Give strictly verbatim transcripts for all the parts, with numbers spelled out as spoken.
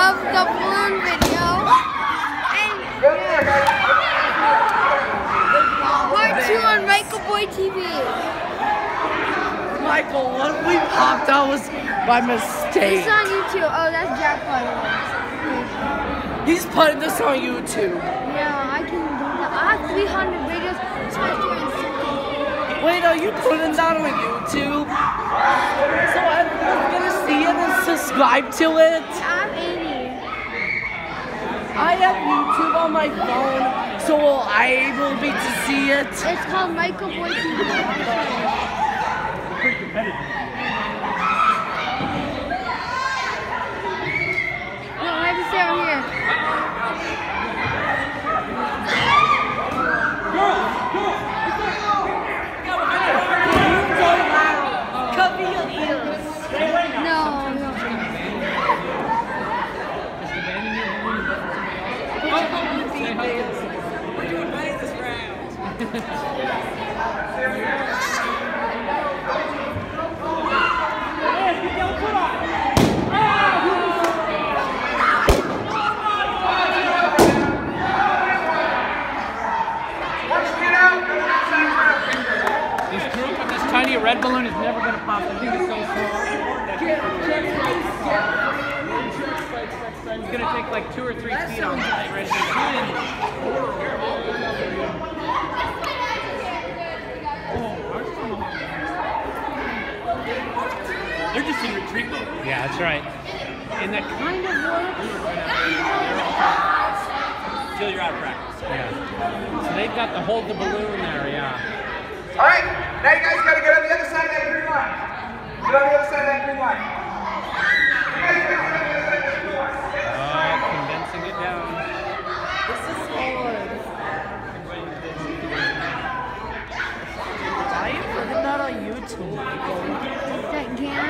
of the balloon video. And part two on Michael Boy T V. Michael, what we popped out was by mistake. It's on YouTube. Oh, that's Jack Potter. He's putting this on YouTube. Yeah, I can do that. I have three hundred videos. Wait, are you putting that on YouTube? So everyone's gonna see it and subscribe to it? I have eighty. I have YouTube on my phone, so will I able be to see it? It's called Michael Boy T V. Pretty competitive. No, I have to stay over here. Cover your ears. No, no. We're doing better this round. Tiny red balloon is never going to pop. I think it's so small. It's going to take like two or three feet on that. They're just in retreat mode. Yeah, that's right. And that kind of works. Until you're out of practice. Yeah. So they've got to hold the balloon there, yeah. All right, now you guys got to get on the other side of that green line. Get on the other side of that green line. You guys got to get on the other side of that green line. Oh, condensing it down. This is hard. Why are you putting that on YouTube, Michael? That can?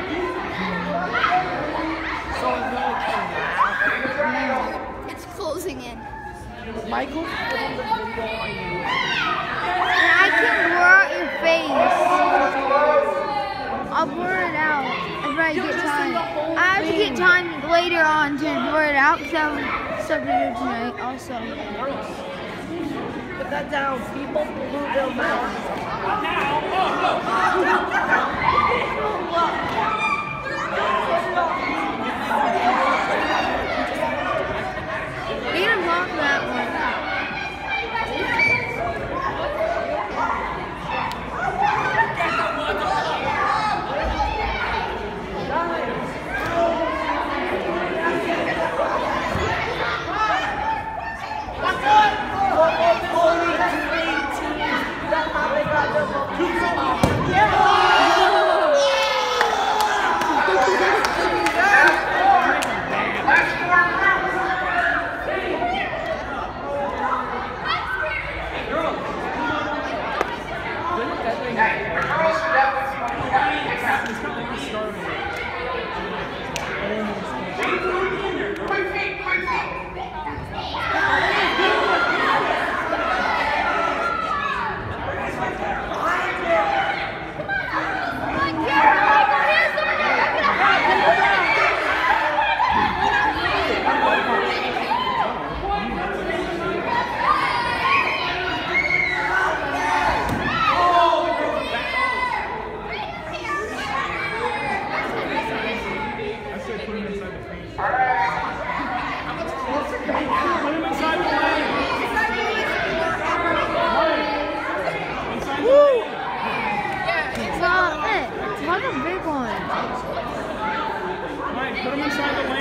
So no one can laugh. It's closing in. Michael's putting the video on YouTube. And I can blur out your face. I'll blur it out if I get time. I have to get time later on to blur it out because I have stuff to do tonight also. Put that down. People blew their mouths. You can block that one. It's not it. It's not a big one. Alright, put them inside the